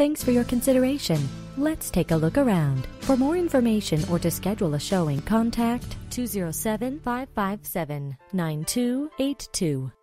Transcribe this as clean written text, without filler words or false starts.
Thanks for your consideration. Let's take a look around. For more information or to schedule a showing, contact 207-557-9282.